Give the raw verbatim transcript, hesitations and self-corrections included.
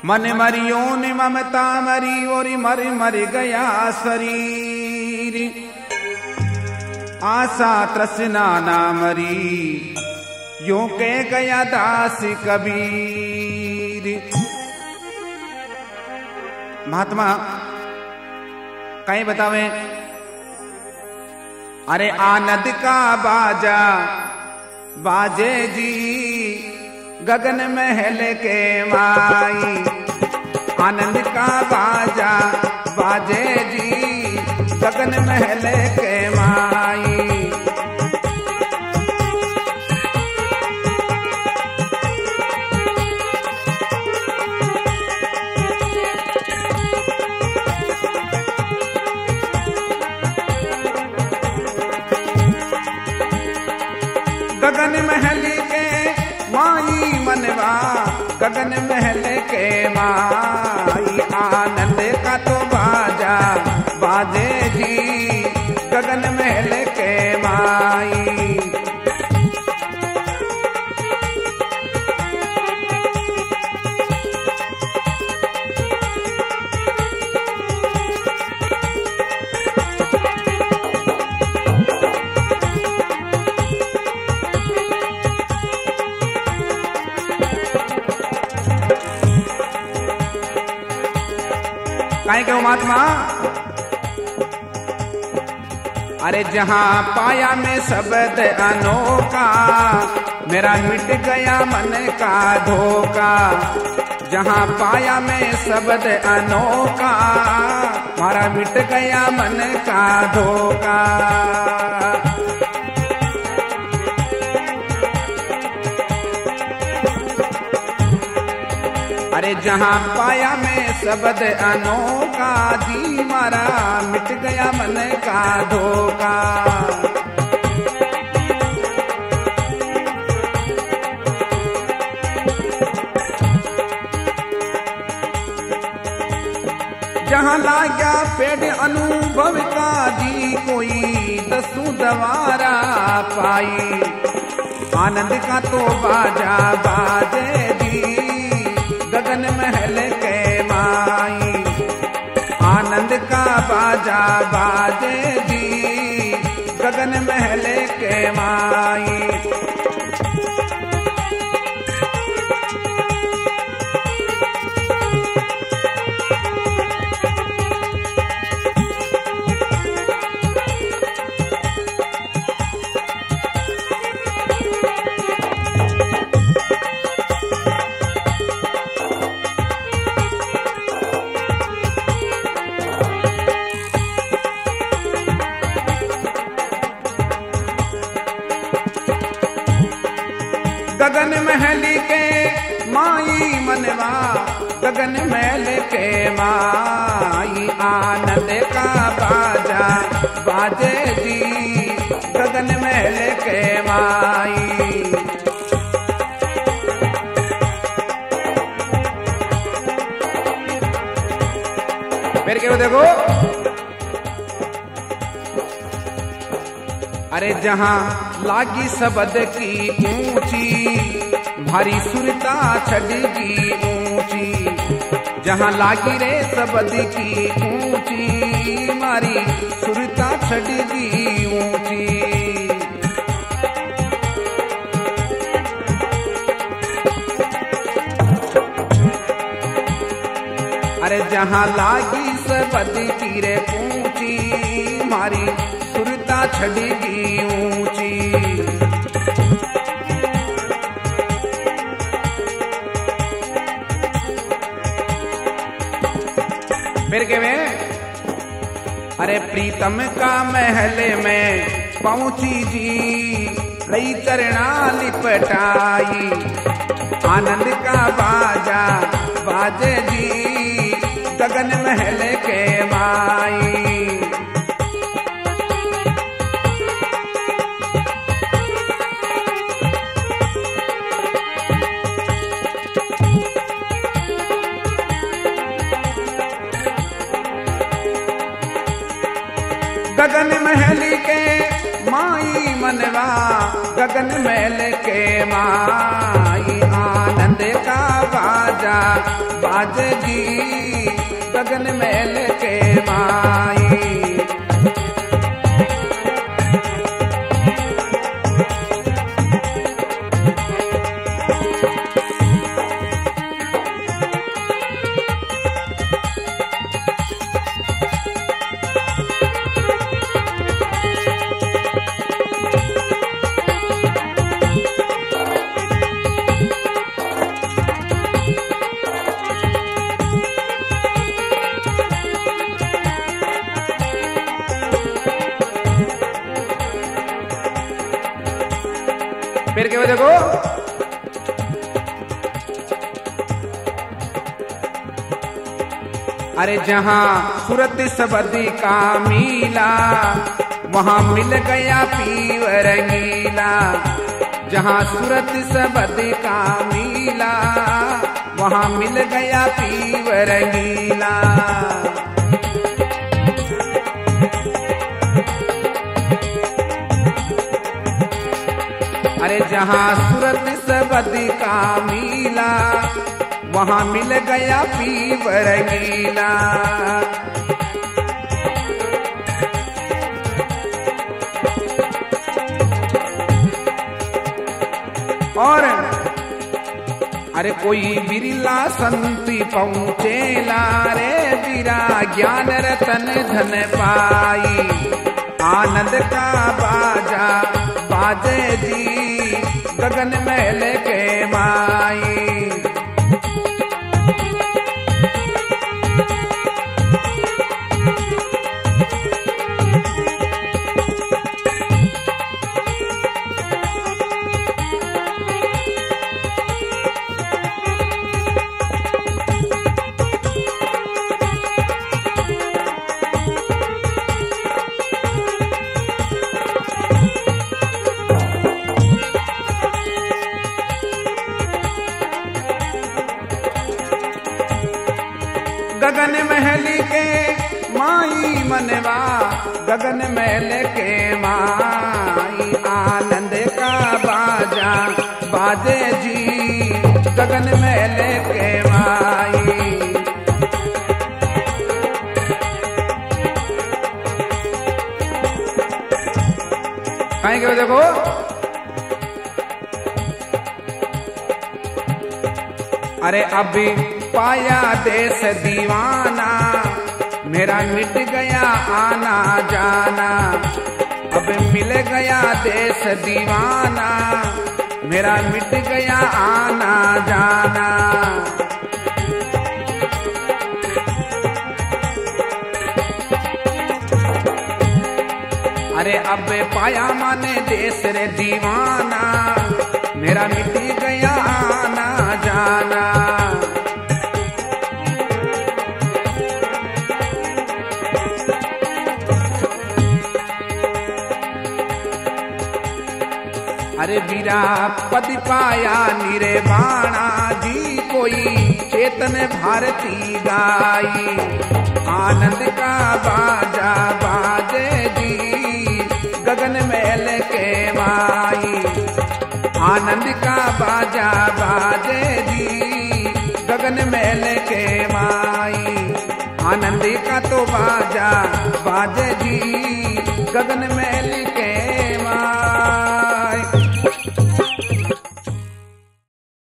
मन मरियो ने ममता मरी और मर मर गया शरीर, आशा तृष्णा ना मरी यूं कह गया दास कबीर। महात्मा कहीं बतावे, अरे आनंद का बाजा बाजे जी गगन महल के माई, आनंद का बाजा बाजे जी गगन महल के माई। गगन महल के माई मनवा, गगन महल के माई, आनंद का तो बाजा बाजे जी गगन महल के माई। काहे क्यों महात्मा, अरे जहां पाया मैं शब्द अनोखा, मेरा मिट गया मन का धोखा। जहां पाया मैं शब्द अनोखा, मारा मिट गया मन का धोखा। अरे जहां पाया मैं शब्द अनोखा जी, मारा मिट गया मन का धोखा। जहां लागा पेड़ अनुभव का जी, कोई दसू दवारा पाई, आनंद का तो बाजा बाजे जी गगन महल के माई, आनंद का बाजा बाजे जी गगन महल के माई। गगन महल के माई मनवा, गगन महल के माई, आनंद का बाजा बाजे जी गगन महल के माई। फिर क्यों देखो, अरे जहां लागी शब्द की ऊंची, भारी सुरता छड़गी ऊंची। जहां लागी रे शब्द की ऊंची, मारी सुरता छड़गी ऊंची। अरे जहां लागी शब्द की रे ऊंची, मारी सुरता छड़गी ऊंची। फिर के में, अरे प्रीतम का महल में पहुंची जी, रई चरणा लिपटाई, आनंद का बाजा बाजे जी गगन महल के माई। गगन महल के माई मनवा, गगन महल के माई, आनंद का बाजा बाजे जी गगन महल के माई। फिर क्या देखो, अरे जहां सूरत सबदी का मीला वहां मिल गया पीव रंगीला। जहां सूरत सबदी का मीला वहां मिल गया पीव रंगीला। अरे जहां सूरत सबदी का मीला वहां मिल गया पीव रंगीला। और अरे कोई बिरला संति पहुँचेला रे बिरा ज्ञान रतन धन पाई। आनंद का बाजा बाजे जी गगन महल के माई। गगन महल के माई मनवा गगन महल के माई। आनंद का बाजा बाजे जी गगन महल के माई। कहेंगे देखो, अरे अभी पाया देश दीवाना मेरा मिट गया आना जाना। अब मिल गया देश दीवाना मेरा मिट गया आना जाना। अरे अब पाया माने देश रे दीवाना मेरा मिट गया आना जाना। अरे बीरा पद पाया निरे बाणा जी कोई चेतन भारती गाई। आनंद का बाजा बाजे जी गगन महल के माई। आनंद का बाजा बाजे जी गगन महल के माई। आनंद का तो बाजा बाजे जी गगन महल के